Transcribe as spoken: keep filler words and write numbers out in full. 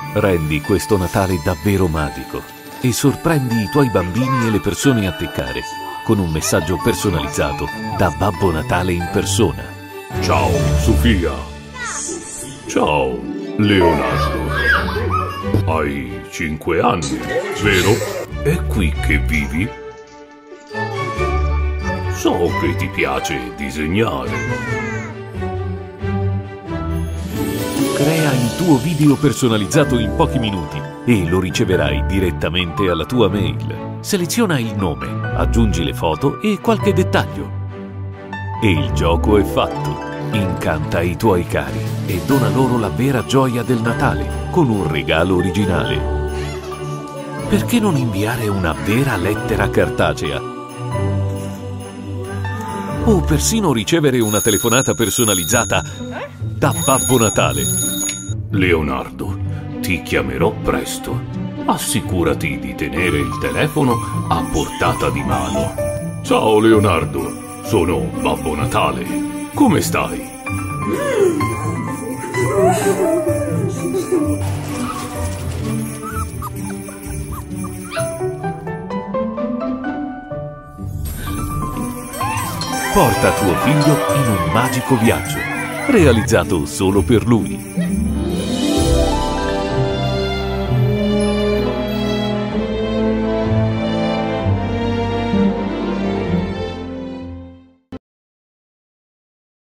Rendi questo Natale davvero magico e sorprendi i tuoi bambini e le persone a te care con un messaggio personalizzato da Babbo Natale in persona. Ciao, Sofia. Ciao, Leonardo. Hai cinque anni, vero? È qui che vivi? So che ti piace disegnare. Crea il tuo video personalizzato in pochi minuti e lo riceverai direttamente alla tua mail. Seleziona il nome, aggiungi le foto e qualche dettaglio. E il gioco è fatto. Incanta i tuoi cari e dona loro la vera gioia del Natale con un regalo originale. Perché non inviare una vera lettera cartacea? O persino ricevere una telefonata personalizzata da Babbo Natale. Leonardo, ti chiamerò presto. Assicurati di tenere il telefono a portata di mano. Ciao Leonardo, sono Babbo Natale. Come stai? Porta tuo figlio in un magico viaggio, realizzato solo per lui.